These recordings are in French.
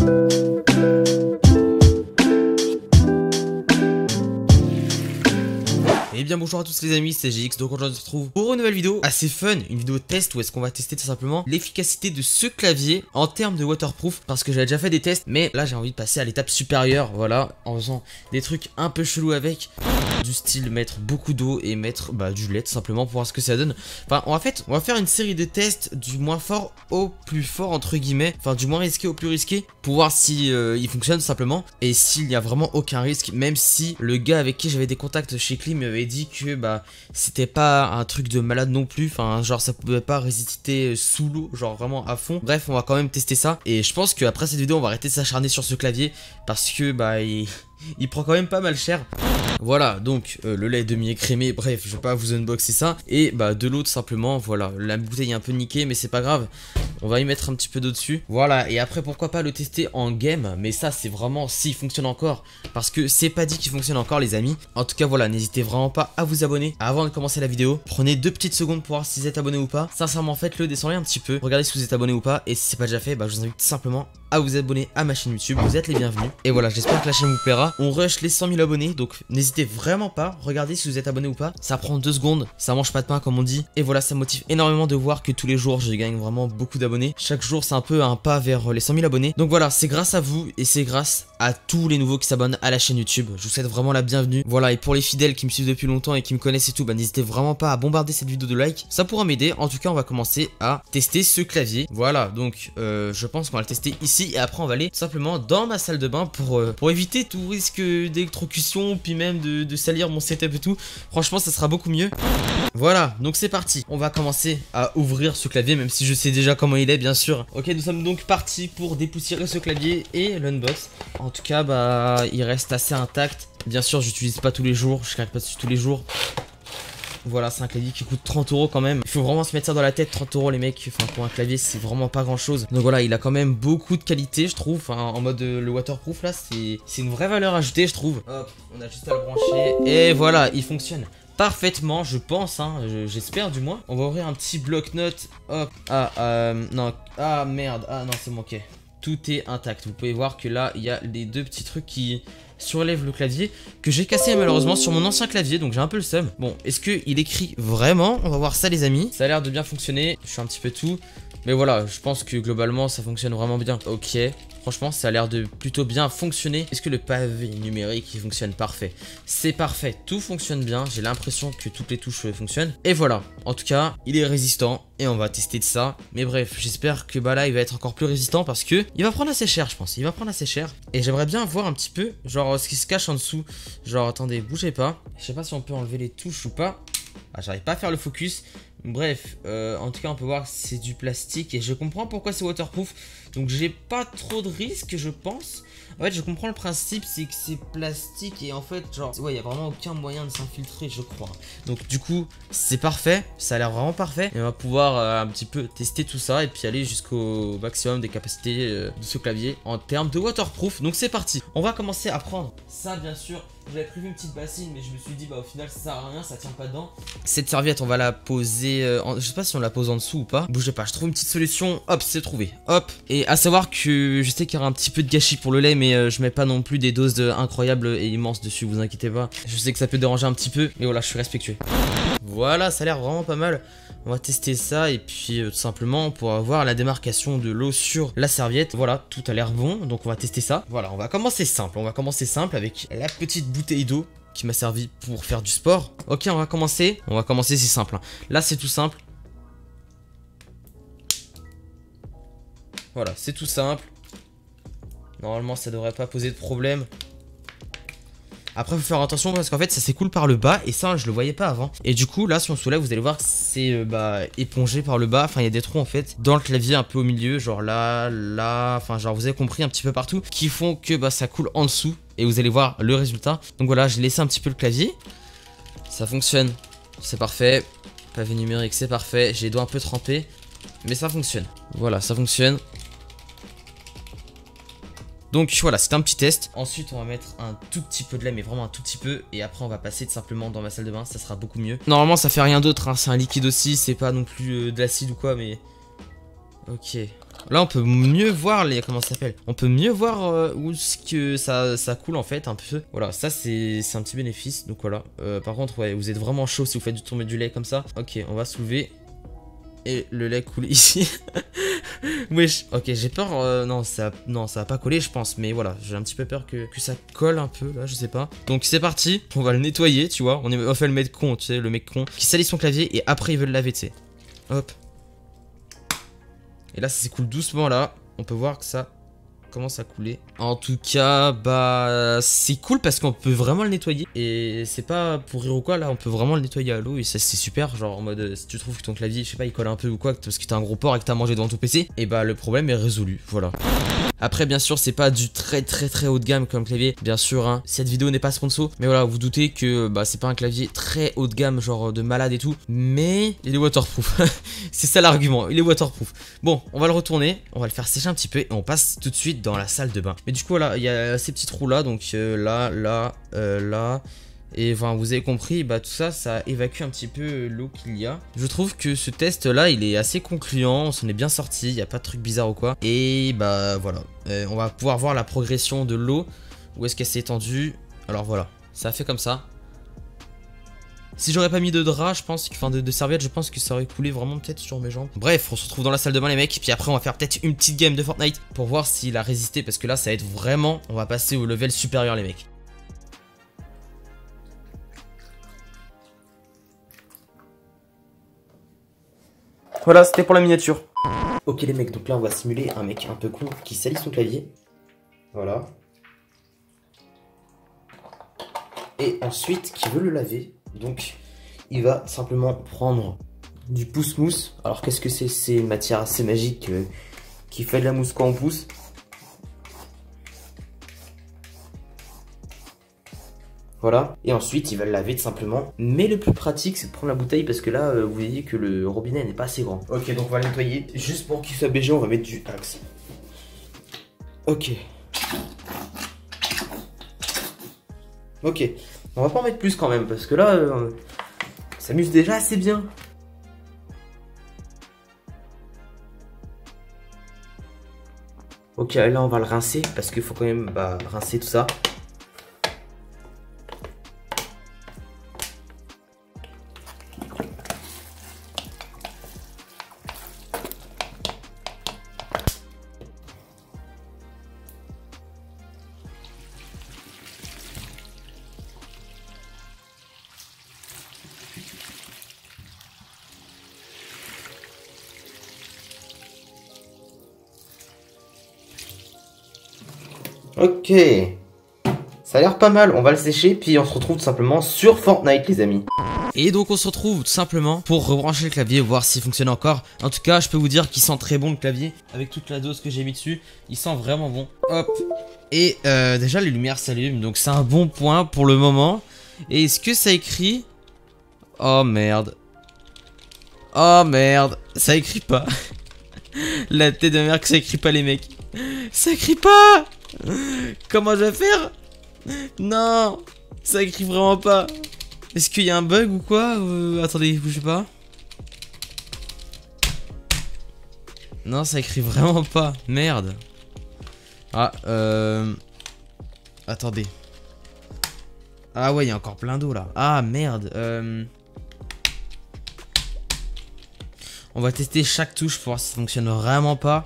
Et bien bonjour à tous les amis, c'est GX, donc aujourd'hui on se retrouve pour une nouvelle vidéo assez fun, une vidéo test où est-ce qu'on va tester tout simplement l'efficacité de ce clavier en termes de waterproof, parce que j'avais déjà fait des tests, mais là j'ai envie de passer à l'étape supérieure, voilà, en faisant des trucs un peu chelous avec, du style mettre beaucoup d'eau et mettre du lait tout simplement pour voir ce que ça donne. Enfin on va faire une série de tests du moins fort au plus fort entre guillemets, enfin du moins risqué au plus risqué, pour voir si il fonctionne tout simplement, et s'il n'y a vraiment aucun risque, même si le gars avec qui j'avais des contacts chez Klim m'avait dit que c'était pas un truc de malade non plus, enfin genre ça pouvait pas résister sous l'eau, genre vraiment à fond. Bref, on va quand même tester ça, et je pense qu'après cette vidéo on va arrêter de s'acharner sur ce clavier parce que il prend quand même pas mal cher. Voilà, donc le lait demi-écrémé, bref, je vais pas vous unboxer ça. Et de l'eau tout simplement, voilà, la bouteille est un peu niquée mais c'est pas grave. On va y mettre un petit peu d'eau dessus. Voilà, et après pourquoi pas le tester en game. Mais ça c'est vraiment s'il fonctionne encore, parce que c'est pas dit qu'il fonctionne encore les amis. En tout cas voilà, n'hésitez vraiment pas à vous abonner avant de commencer la vidéo. Prenez 2 petites secondes pour voir si vous êtes abonné ou pas. Sincèrement faites-le, descendez un petit peu, regardez si vous êtes abonné ou pas. Et si c'est pas déjà fait, je vous invite tout simplement à vous abonner à ma chaîne YouTube, vous êtes les bienvenus. Et voilà, j'espère que la chaîne vous plaira. On rush les 100 000 abonnés, donc n'hésitez vraiment pas, regardez si vous êtes abonné ou pas. Ça prend 2 secondes, ça mange pas de pain comme on dit. Et voilà, ça me motive énormément de voir que tous les jours je gagne vraiment beaucoup d'abonnés. Chaque jour c'est un peu un pas vers les 100 000 abonnés. Donc voilà, c'est grâce à vous et c'est grâce à tous les nouveaux qui s'abonnent à la chaîne YouTube. Je vous souhaite vraiment la bienvenue. Voilà, et pour les fidèles qui me suivent depuis longtemps et qui me connaissent et tout, n'hésitez vraiment pas à bombarder cette vidéo de likes, ça pourra m'aider. En tout cas on va commencer à tester ce clavier. Voilà, donc je pense qu'on va le tester ici, et après on va aller simplement dans ma salle de bain pour éviter tout risque d'électrocution, puis même de salir mon setup et tout. Franchement ça sera beaucoup mieux. Voilà, donc c'est parti. On va commencer à ouvrir ce clavier, même si je sais déjà comment il est bien sûr. Ok, nous sommes donc partis pour dépoussiérer ce clavier et l'unbox. En tout cas il reste assez intact. Bien sûr j'utilise pas tous les jours, je craque pas dessus tous les jours. Voilà, c'est un clavier qui coûte 30 € quand même. Il faut vraiment se mettre ça dans la tête, 30 € les mecs. Enfin, pour un clavier, c'est vraiment pas grand chose. Donc voilà, il a quand même beaucoup de qualité, je trouve. Enfin, en mode le waterproof, là, c'est une vraie valeur ajoutée, je trouve. Hop, on a juste à le brancher. Et voilà, il fonctionne parfaitement, je pense, hein, j'espère du moins. On va ouvrir un petit bloc-notes. Hop, non, merde, non, c'est manqué. Tout est intact. Vous pouvez voir que là, il y a les 2 petits trucs qui surlèvent le clavier que j'ai cassé malheureusement sur mon ancien clavier, donc j'ai un peu le seum. Bon, est-ce qu'il écrit vraiment? On va voir ça les amis. Ça a l'air de bien fonctionner, je fais un petit peu tout. Mais voilà, je pense que globalement ça fonctionne vraiment bien. Ok, franchement ça a l'air de plutôt bien fonctionner. Est-ce que le pavé numérique il fonctionne? Parfait. C'est parfait, tout fonctionne bien. J'ai l'impression que toutes les touches fonctionnent. Et voilà, en tout cas il est résistant et on va tester de ça. Mais bref, j'espère que là il va être encore plus résistant, parce que il va prendre assez cher je pense. Il va prendre assez cher. Et j'aimerais bien voir un petit peu genre ce qui se cache en dessous. Genre attendez, bougez pas. Je sais pas si on peut enlever les touches ou pas. J'arrive pas à faire le focus. Bref, en tout cas on peut voir que c'est du plastique et je comprends pourquoi c'est waterproof. Donc j'ai pas trop de risques je pense. En fait je comprends le principe, c'est que c'est plastique et en fait genre ouais, il y a vraiment aucun moyen de s'infiltrer je crois. Donc du coup c'est parfait, ça a l'air vraiment parfait. Et on va pouvoir un petit peu tester tout ça et puis aller jusqu'au maximum des capacités de ce clavier en termes de waterproof. Donc c'est parti, on va commencer à prendre ça bien sûr. J'avais prévu une petite bassine mais je me suis dit au final ça sert à rien, ça tient pas dedans. Cette serviette on va la poser, je sais pas si on la pose en dessous ou pas. Bougez pas, je trouve une petite solution. Hop, c'est trouvé, hop. Et à savoir que je sais qu'il y aura un petit peu de gâchis pour le lait, mais je mets pas non plus des doses incroyables et immenses dessus, vous inquiétez pas. Je sais que ça peut déranger un petit peu, mais voilà, je suis respectueux. Voilà, ça a l'air vraiment pas mal. On va tester ça et puis tout simplement pour avoir la démarcation de l'eau sur la serviette. Voilà, tout a l'air bon, donc on va tester ça. Voilà, on va commencer simple. On va commencer simple avec la petite bouteille d'eau qui m'a servi pour faire du sport. Ok, on va commencer. C'est simple. Là, c'est tout simple. Voilà, c'est tout simple. Normalement, ça devrait pas poser de problème. Après faut faire attention parce qu'en fait ça s'écoule par le bas, et ça je le voyais pas avant. Et du coup là si on soulève vous allez voir que c'est épongé par le bas. Enfin il y a des trous en fait dans le clavier un peu au milieu, genre là, enfin genre vous avez compris un petit peu partout, qui font que ça coule en dessous. Et vous allez voir le résultat. Donc voilà, j'ai laissé un petit peu le clavier. Ça fonctionne, c'est parfait. Pavé numérique c'est parfait, j'ai les doigts un peu trempés, mais ça fonctionne. Voilà, ça fonctionne. Donc voilà, c'est un petit test. Ensuite on va mettre un tout petit peu de lait, mais vraiment un tout petit peu. Et après on va passer tout simplement dans ma salle de bain, ça sera beaucoup mieux. Normalement ça fait rien d'autre, hein. C'est un liquide aussi, c'est pas non plus de l'acide ou quoi, mais... Ok, Là on peut mieux voir les... Comment ça s'appelle? On peut mieux voir où ce que ça coule en fait un peu. Voilà, ça c'est un petit bénéfice. Donc voilà. Par contre, ouais, vous êtes vraiment chaud si vous faites tomber du lait comme ça. Ok, on va soulever. Et le lait coule ici. Wesh. Ok, j'ai peur. Non, ça va pas coller, je pense. Mais voilà, j'ai un petit peu peur que ça colle un peu là, je sais pas. Donc c'est parti. On va le nettoyer, tu vois. On fait le mec con, tu sais, le mec con qui salit son clavier et après il veut le laver, tu sais. Hop. Et là, ça s'écoule doucement là. On peut voir que ça commence à couler. En tout cas, bah c'est cool parce qu'on peut vraiment le nettoyer. Et c'est pas pour rire ou quoi, là on peut vraiment le nettoyer à l'eau. Et ça c'est super, genre en mode si tu trouves que ton clavier, je sais pas, il colle un peu ou quoi, parce que t'as un gros porc et que t'as mangé devant ton PC, et bah le problème est résolu, voilà. Après bien sûr c'est pas du très haut de gamme comme clavier, bien sûr hein. Cette vidéo n'est pas sponsor, mais voilà, vous doutez que bah c'est pas un clavier très haut de gamme, genre de malade et tout, mais il est waterproof. C'est ça l'argument, il est waterproof. Bon, on va le retourner, on va le faire sécher un petit peu et on passe tout de suite dans la salle de bain. Mais du coup voilà, il y a ces petits trous là, donc là, là. Et enfin, vous avez compris, bah tout ça, ça évacue un petit peu l'eau qu'il y a. Je trouve que ce test là, il est assez concluant, on s'en est bien sorti, il n'y a pas de truc bizarre ou quoi. Et bah voilà, on va pouvoir voir la progression de l'eau, où est-ce qu'elle s'est étendue. Alors voilà, ça a fait comme ça. Si j'aurais pas mis de drap, je pense, enfin de serviette, je pense que ça aurait coulé vraiment peut-être sur mes jambes. Bref, on se retrouve dans la salle de bain les mecs, puis après on va faire peut-être une petite game de Fortnite pour voir s'il a résisté, parce que là ça va être vraiment, on va passer au level supérieur les mecs. Voilà, c'était pour la miniature. Ok les mecs, donc là on va simuler un mec un peu con qui salit son clavier. Voilà. Et ensuite qui veut le laver. Donc il va simplement prendre du pousse-mousse. Alors qu'est-ce que c'est? C'est une matière assez magique qui fait de la mousse quand on pousse. Voilà, et ensuite il va le laver tout simplement. Mais le plus pratique c'est de prendre la bouteille parce que là vous voyez que le robinet n'est pas assez grand. Ok, donc on va le nettoyer. Juste pour qu'il soit BG, on va mettre du Axe. Ok. Ok, on va pas en mettre plus quand même parce que là ça s'amuse déjà assez bien. Ok, là on va le rincer parce qu'il faut quand même rincer tout ça. Ok, ça a l'air pas mal, on va le sécher puis on se retrouve tout simplement sur Fortnite les amis. Et donc on se retrouve tout simplement pour rebrancher le clavier, voir s'il fonctionne encore. En tout cas je peux vous dire qu'il sent très bon le clavier. Avec toute la dose que j'ai mis dessus, il sent vraiment bon. Hop. Et déjà les lumières s'allument, donc c'est un bon point pour le moment. Et est-ce que ça écrit? Oh merde. Oh merde, ça écrit pas. La tête de merde que ça écrit pas les mecs. Ça écrit pas. Comment je vais faire? Non, ça écrit vraiment pas. Est-ce qu'il y a un bug ou quoi? Attendez, bougez pas. Non, ça écrit vraiment pas. Merde. Ah, attendez. Ah ouais, il y a encore plein d'eau là. Ah merde. On va tester chaque touche pour voir si ça fonctionne vraiment pas.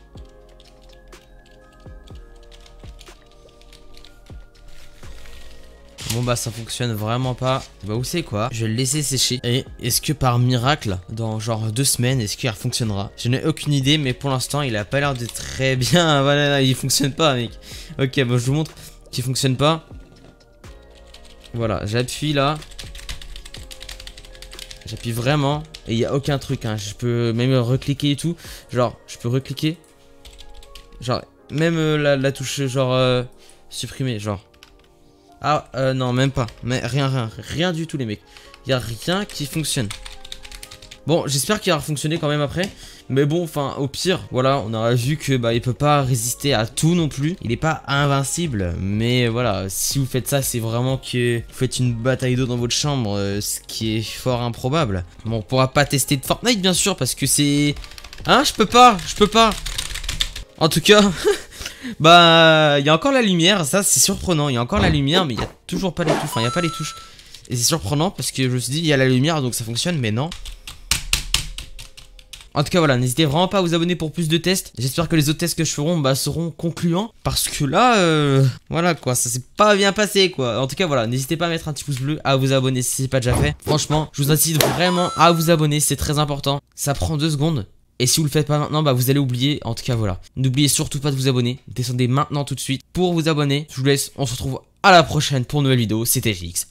Bon bah ça fonctionne vraiment pas. Bah vous savez quoi? Je vais le laisser sécher. Et est-ce que par miracle, dans genre 2 semaines, est-ce qu'il fonctionnera? Je n'ai aucune idée, mais pour l'instant il a pas l'air de très bien. Voilà, il fonctionne pas mec. Ok, bah je vous montre qu'il fonctionne pas. Voilà, j'appuie là. J'appuie vraiment. Et il n'y a aucun truc hein. Je peux même recliquer et tout. Genre, je peux recliquer. Genre, même la touche genre supprimer, genre. Ah non même pas, mais rien du tout les mecs. Il n'y a rien qui fonctionne. Bon j'espère qu'il va fonctionner quand même après. Mais bon enfin au pire voilà, on aura vu que bah il peut pas résister à tout non plus. Il est pas invincible. Mais voilà, si vous faites ça c'est vraiment que vous faites une bataille d'eau dans votre chambre, ce qui est fort improbable. Bon on pourra pas tester de Fortnite bien sûr parce que c'est... Hein je peux pas. En tout cas, bah, il y a encore la lumière, ça c'est surprenant. Il y a encore la lumière, mais il y a toujours pas les touches. Enfin, il y a pas les touches. Et c'est surprenant parce que je me suis dit, il y a la lumière donc ça fonctionne, mais non. En tout cas voilà, n'hésitez vraiment pas à vous abonner pour plus de tests. J'espère que les autres tests que je ferai bah, seront concluants. Parce que là, voilà quoi, ça s'est pas bien passé quoi. En tout cas voilà, n'hésitez pas à mettre un petit pouce bleu, à vous abonner si c'est pas déjà fait. Franchement, je vous incite vraiment à vous abonner, c'est très important. Ça prend 2 secondes. Et si vous le faites pas maintenant, bah vous allez oublier. En tout cas voilà, n'oubliez surtout pas de vous abonner. Descendez maintenant tout de suite pour vous abonner. Je vous laisse, on se retrouve à la prochaine pour une nouvelle vidéo. C'était GX.